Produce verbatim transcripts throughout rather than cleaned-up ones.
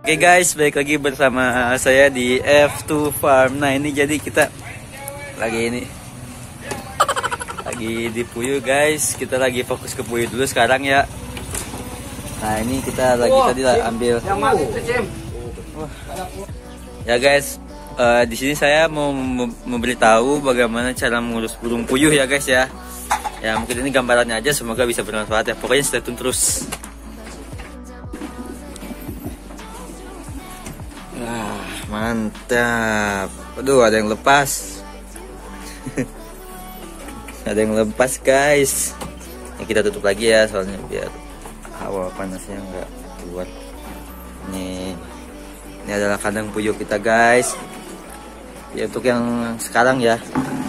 Oke guys, balik lagi bersama saya di F two Farm. Nah ini jadi kita lagi ini lagi di puyuh guys. Kita lagi fokus ke puyuh dulu sekarang ya. Nah ini kita lagi tadi lah ambil. Ya guys, uh, di sini saya mau memberitahu bagaimana cara mengurus burung puyuh ya guys ya. Ya mungkin ini gambarannya aja, semoga bisa bermanfaat ya. Pokoknya stay tune terus. Wah, mantap. Aduh, ada yang lepas. Ada yang lepas guys. Ini kita tutup lagi ya, soalnya biar hawa panasnya nggak keluar. Nih, ini adalah kandang puyuh kita guys. Ya untuk yang sekarang ya.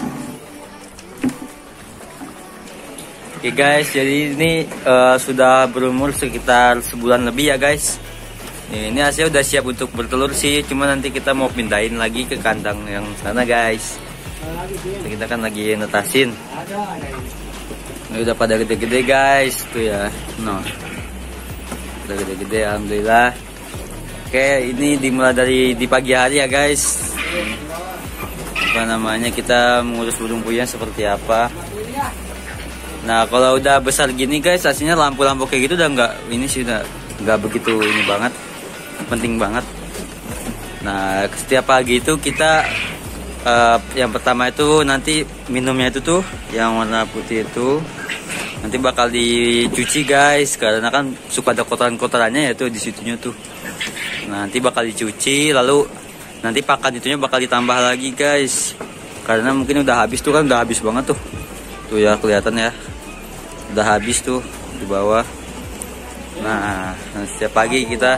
Oke guys, jadi ini uh, sudah berumur sekitar sebulan lebih ya guys. Ini hasilnya udah siap untuk bertelur sih, cuma nanti kita mau pindahin lagi ke kandang yang sana guys. Kita kan lagi netasin. Ini udah pada gede-gede guys, tuh ya. No. Udah gede-gede alhamdulillah. Oke, ini dimulai dari di pagi hari ya guys. Apa namanya, kita mengurus burung puyuh seperti apa. Nah, kalau udah besar gini guys, aslinya lampu-lampu kayak gitu udah nggak, ini sih udah nggak begitu ini banget. Penting banget. Nah setiap pagi itu kita uh, yang pertama itu nanti minumnya itu tuh yang warna putih itu nanti bakal dicuci guys, karena kan suka ada kotoran-kotorannya ya tuh di situnya tuh. Nah, nanti bakal dicuci, lalu nanti pakan itunya bakal ditambah lagi guys, karena mungkin udah habis tuh kan, udah habis banget tuh tuh ya, kelihatan ya udah habis tuh di bawah. Nah, setiap pagi kita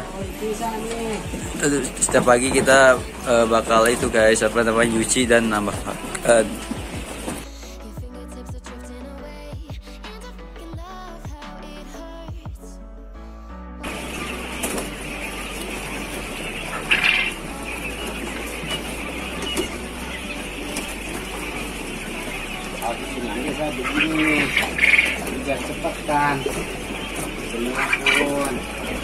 setiap pagi kita uh, bakal itu guys, apa namanya, nyuci dan nambah uh, habisin aja saya begini biar cepat kan. Pun.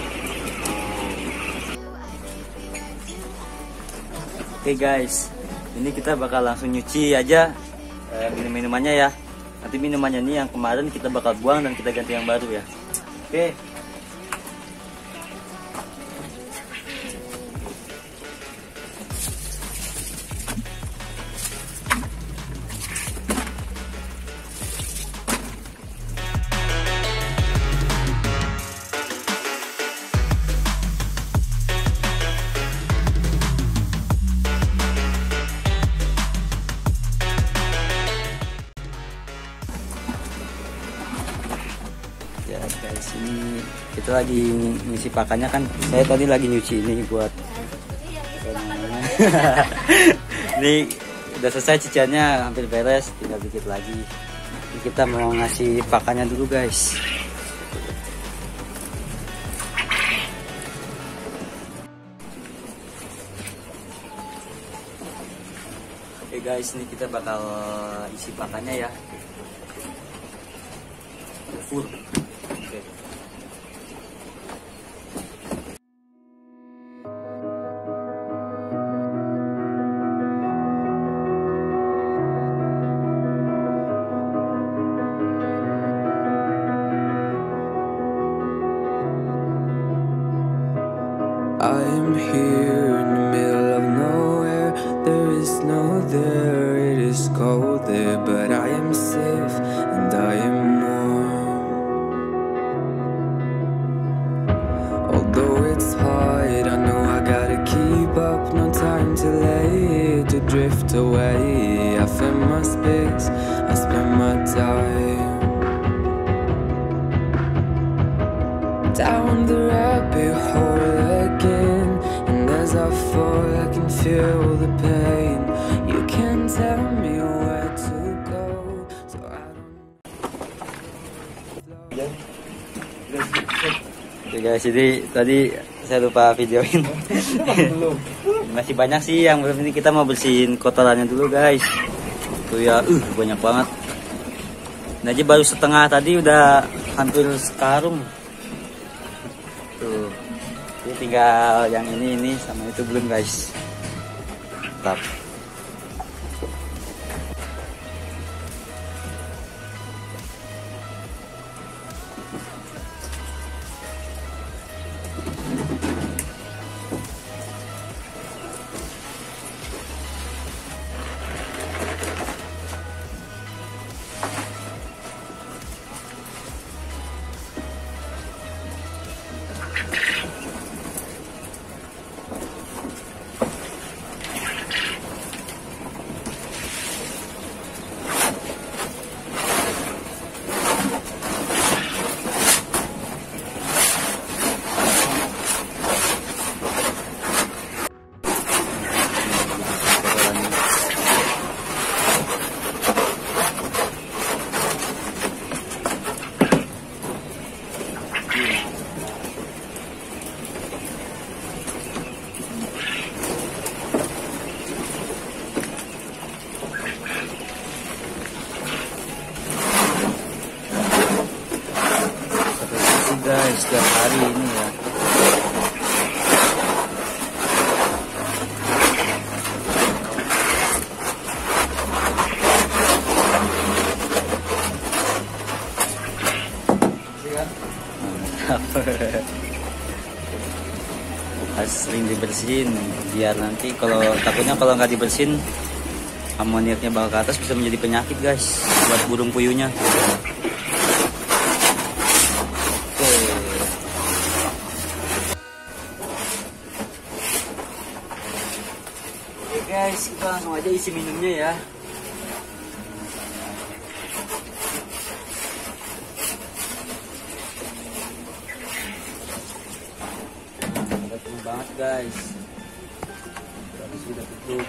Oke guys, ini kita bakal langsung nyuci aja eh, minum-minumannya ya. Nanti minumannya ini yang kemarin kita bakal buang dan kita ganti yang baru ya. Oke. Ya guys, ini kita lagi ngisi pakannya kan. Saya tadi lagi nyuci ini buat ini udah selesai cuciannya, hampir beres, tinggal dikit lagi. Ini kita mau ngasih pakannya dulu guys. Oke guys, ini kita bakal isi pakannya ya. Full. Okay. I'm here in the middle of nowhere. There is no there, it is cold there, but I am safe and I am warm. Although it's hard, I know I gotta keep up. No time to lay to drift away. I find my space, I spend my time down the rabbit hole again. And as I fall, I can feel the pain. You can't tell me where to go, so I don't. Oke guys, jadi tadi saya lupa videoin. Masih banyak sih yang belum, ini kita mau bersihin kotorannya dulu guys. Tuh ya, uh, banyak banget. Ini aja baru setengah, tadi udah hampir sekarung. Tuh, tinggal yang ini ini sama itu belum guys. Tetap. Guys, setiap hari ini ya. Harus sering dibersihin biar nanti kalau takutnya kalau nggak dibersihin amoniaknya bakal ke atas, bisa menjadi penyakit guys buat burung puyuhnya. Guys, kita langsung aja isi minumnya ya. Nah, udah penuh banget guys. Habis udah tutup.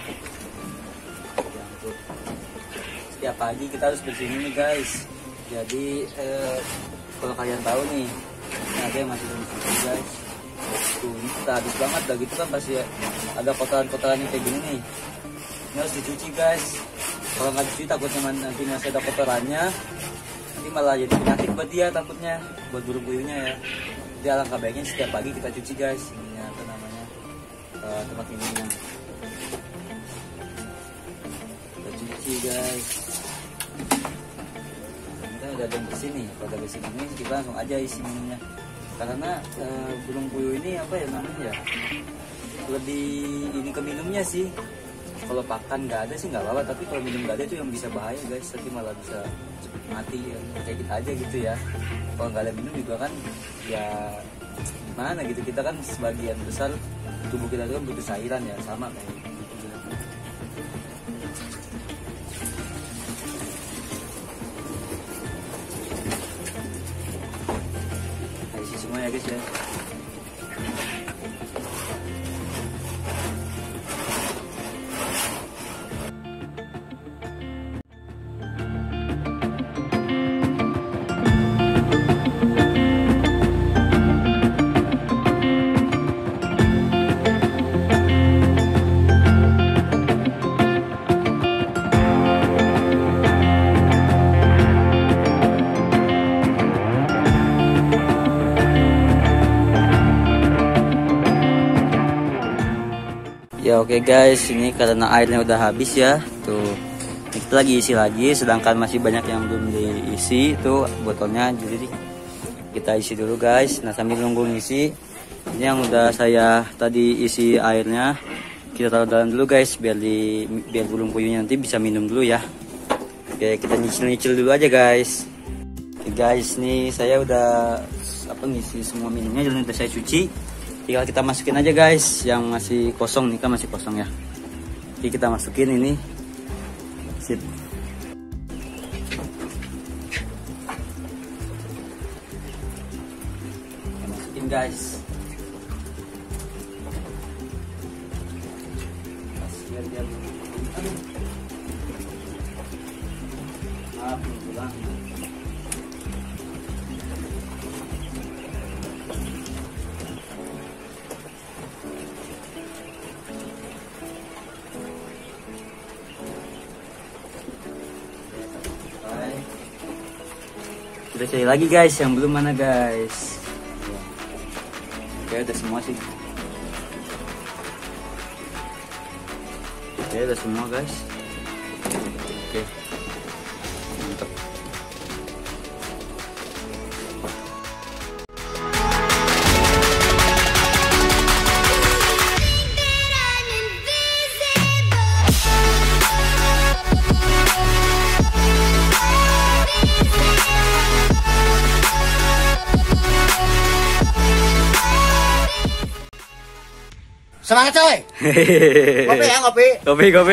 Setiap pagi kita harus bersihin ini guys. Jadi eh, kalau kalian tahu nih, ada yang masih belum bersih guys. Tuh, ini kita habis banget dah gitu kan, pasti ada kotoran-kotoran yang kayak gini nih. Ini harus dicuci guys. Kalau nggak dicuci takutnya nanti masih ada kotorannya, nanti malah jadi penyakit buat dia takutnya, buat burung puyuhnya ya. Jadi alangkah baiknya setiap pagi kita cuci guys. Ini apa namanya, uh, tempat minumnya. Kita cuci guys. Kita udah ada yang bersih nih. Kalau udah bersih ini kita langsung aja isi minumnya. Karena uh, burung puyuh ini apa ya namanya ya, lebih ini ke minumnya sih. Kalau pakan nggak ada sih nggak apa-apa, tapi kalau minum nggak ada itu yang bisa bahaya guys, nanti malah bisa cepet mati ya. Kayak kita aja gitu ya, kalau nggak ada minum juga kan ya gimana gitu, kita kan sebagian besar tubuh kita itu kan butuh cairan ya, sama kayak gitu. Nah, isi semua ya guys ya. Ya oke okay guys, ini karena airnya udah habis ya. Tuh, kita lagi isi lagi, sedangkan masih banyak yang belum diisi. Tuh botolnya, jadi kita isi dulu guys. Nah sambil nunggu ngisi, ini yang udah saya tadi isi airnya, kita taruh dalam dulu guys, biar di biar burung puyuhnya nanti bisa minum dulu ya. Oke, kita nyicil-nyicil dulu aja guys. Oke guys, nih saya udah apa ngisi semua minumnya, dan udah saya cuci. Tinggal kita masukin aja guys, yang masih kosong nih kan, masih kosong ya. Jadi kita masukin ini. Sip. Kita masukin guys. Biar dia maaf pulang. Kita cari lagi guys, yang belum mana guys. Oke, udah semua sih. Oke, udah semua guys. Oke, mantap. Semangat coy. Ngopi ya, ngopi. Kopi, kopi.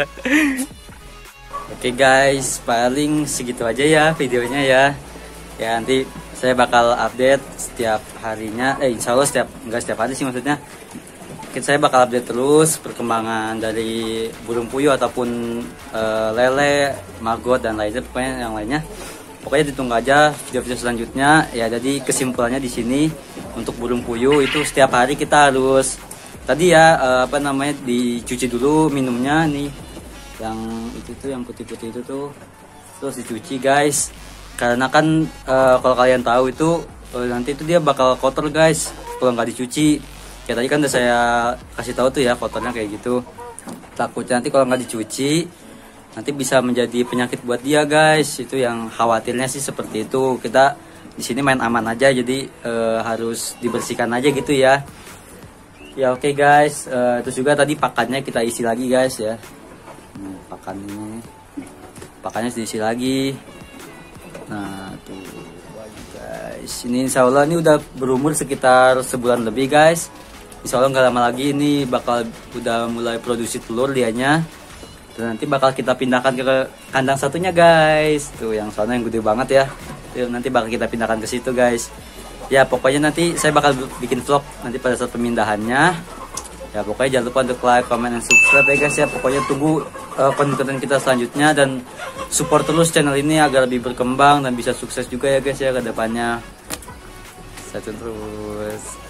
Oke guys, paling segitu aja ya videonya ya. Ya nanti saya bakal update setiap harinya. Eh insya Allah setiap, enggak setiap hari sih maksudnya. Mungkin saya bakal update terus perkembangan dari burung puyuh ataupun uh, lele, maggot dan lainnya, pokoknya yang lainnya. Pokoknya ditunggu aja video-video selanjutnya. Ya jadi kesimpulannya di sini untuk burung puyuh itu setiap hari kita harus tadi ya uh, apa namanya dicuci dulu minumnya nih, yang itu tuh yang putih-putih itu tuh terus dicuci guys, karena kan uh, kalau kalian tahu itu uh, nanti itu dia bakal kotor guys kalau nggak dicuci. Ya tadi kan udah saya kasih tahu tuh ya kotornya kayak gitu, takutnya nanti kalau nggak dicuci nanti bisa menjadi penyakit buat dia guys. Itu yang khawatirnya sih seperti itu. Kita di sini main aman aja, jadi uh, harus dibersihkan aja gitu ya. Ya oke okay guys, uh, terus juga tadi pakannya kita isi lagi guys ya. Nah, pakannya, pakannya diisi lagi. Nah tuh guys, ini insya Allah ini udah berumur sekitar sebulan lebih guys. Insya Allah nggak lama lagi ini bakal udah mulai produksi telur dianya. Dan nanti bakal kita pindahkan ke kandang satunya guys. Tuh yang sana yang gede banget ya. Tuh, nanti bakal kita pindahkan ke situ guys. Ya pokoknya nanti saya bakal bikin vlog nanti pada saat pemindahannya. Ya pokoknya jangan lupa untuk like, comment, dan subscribe ya guys ya. Pokoknya tunggu uh, konten-konten kita selanjutnya dan support terus channel ini agar lebih berkembang dan bisa sukses juga ya guys ya ke depannya. Stay tune terus.